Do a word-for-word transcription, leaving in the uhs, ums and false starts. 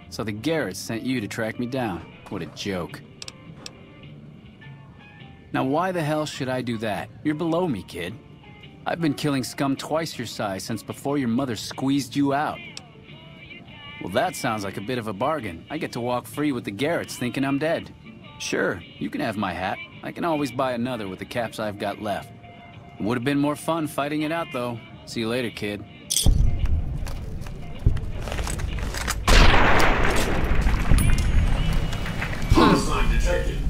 So the Garretts sent you to track me down. What a joke. Now why the hell should I do that? You're below me, kid. I've been killing scum twice your size since before your mother squeezed you out. Well, that sounds like a bit of a bargain. I get to walk free with the Garretts thinking I'm dead. Sure, you can have my hat. I can always buy another with the caps I've got left. Would have been more fun fighting it out, though. See you later, kid. Homicide detected.